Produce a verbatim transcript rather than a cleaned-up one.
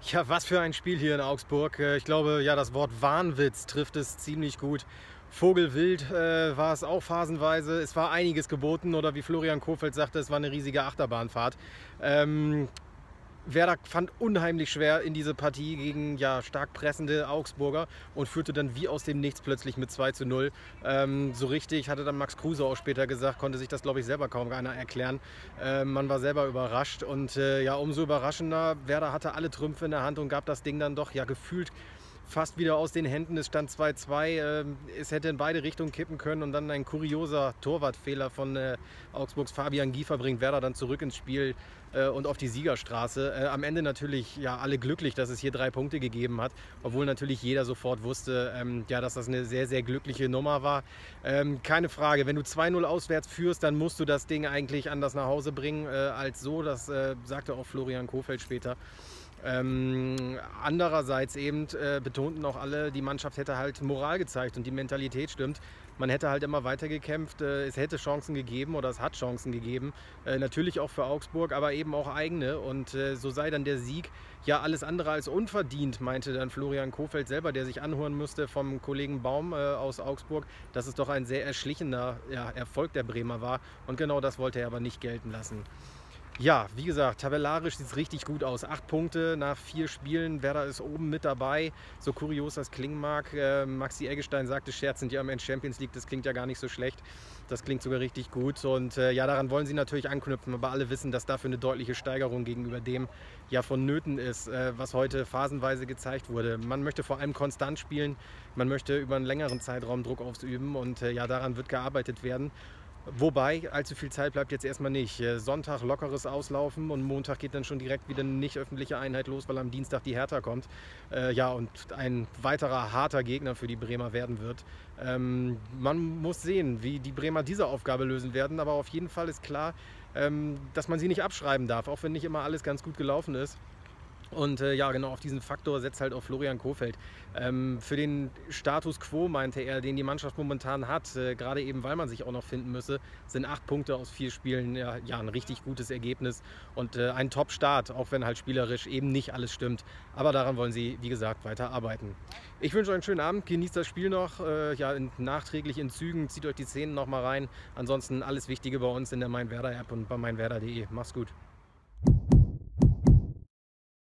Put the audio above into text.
Ja, was für ein Spiel hier in Augsburg. Äh, Ich glaube, ja, das Wort Wahnwitz trifft es ziemlich gut. Vogelwild äh, war es auch phasenweise. Es war einiges geboten oder wie Florian Kohfeldt sagte, es war eine riesige Achterbahnfahrt. Ähm, Werder fand unheimlich schwer in diese Partie gegen ja, stark pressende Augsburger und führte dann wie aus dem Nichts plötzlich mit zwei zu null. Ähm, so richtig hatte dann Max Kruse auch später gesagt, konnte sich das, glaube ich, selber kaum einer erklären. Ähm, man war selber überrascht und äh, ja, umso überraschender. Werder hatte alle Trümpfe in der Hand und gab das Ding dann doch ja gefühlt fast wieder aus den Händen. Es stand zwei zwei. Ähm, es hätte in beide Richtungen kippen können und dann ein kurioser Torwartfehler von äh, Augsburgs Fabian Giefer bringt Werder dann zurück ins Spiel äh, und auf die Siegerstraße. Äh, am Ende natürlich ja alle glücklich, dass es hier drei Punkte gegeben hat, obwohl natürlich jeder sofort wusste, ähm, ja, dass das eine sehr, sehr glückliche Nummer war. Ähm, keine Frage, wenn du zwei null auswärts führst, dann musst du das Ding eigentlich anders nach Hause bringen äh, als so. Das äh, sagte auch Florian Kohfeldt später. Ähm, andererseits eben äh, betonten auch alle, die Mannschaft hätte halt Moral gezeigt und die Mentalität stimmt. Man hätte halt immer weiter gekämpft, äh, es hätte Chancen gegeben oder es hat Chancen gegeben. Äh, natürlich auch für Augsburg, aber eben auch eigene. Und äh, so sei dann der Sieg ja alles andere als unverdient, meinte dann Florian Kohfeldt selber, der sich anhören musste vom Kollegen Baum äh, aus Augsburg, dass es doch ein sehr erschlichener ja, Erfolg der Bremer war. Und genau das wollte er aber nicht gelten lassen. Ja, wie gesagt, tabellarisch sieht es richtig gut aus. Acht Punkte nach vier Spielen. Werder ist oben mit dabei. So kurios das klingen mag. Äh, Maxi Eggestein sagte scherzend, ja, im End Champions League, das klingt ja gar nicht so schlecht. Das klingt sogar richtig gut. Und äh, ja, daran wollen sie natürlich anknüpfen. Aber alle wissen, dass dafür eine deutliche Steigerung gegenüber dem ja vonnöten ist, äh, was heute phasenweise gezeigt wurde. Man möchte vor allem konstant spielen. Man möchte über einen längeren Zeitraum Druck ausüben. Und äh, ja, daran wird gearbeitet werden. Wobei, allzu viel Zeit bleibt jetzt erstmal nicht. Sonntag lockeres Auslaufen und Montag geht dann schon direkt wieder eine nicht öffentliche Einheit los, weil am Dienstag die Hertha kommt. Äh, ja, und ein weiterer harter Gegner für die Bremer werden wird. Ähm, man muss sehen, wie die Bremer diese Aufgabe lösen werden, aber auf jeden Fall ist klar, ähm, dass man sie nicht abschreiben darf, auch wenn nicht immer alles ganz gut gelaufen ist. Und äh, ja, genau auf diesen Faktor setzt halt auch Florian Kohfeldt. Ähm, für den Status quo, meinte er, den die Mannschaft momentan hat, äh, gerade eben, weil man sich auch noch finden müsse, sind acht Punkte aus vier Spielen ja, ja ein richtig gutes Ergebnis und äh, ein Top-Start, auch wenn halt spielerisch eben nicht alles stimmt. Aber daran wollen sie, wie gesagt, weiter arbeiten. Ich wünsche euch einen schönen Abend, genießt das Spiel noch, äh, ja, in, nachträglich in Zügen, zieht euch die Szenen nochmal rein. Ansonsten alles Wichtige bei uns in der Mein Werder App und bei meinwerder punkt de. Macht's gut.